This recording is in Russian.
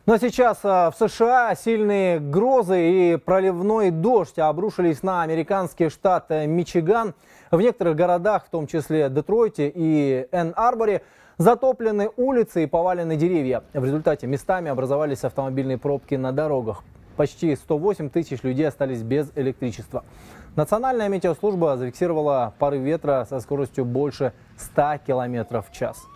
Но сейчас в США сильные грозы и проливной дождь обрушились на американский штат Мичиган. В некоторых городах, в том числе Детройте и Энн-Арборе, затоплены улицы и повалены деревья. В результате местами образовались автомобильные пробки на дорогах. Почти 108 тысяч людей остались без электричества. Национальная метеослужба зафиксировала порыв ветра со скоростью больше 100 км в час.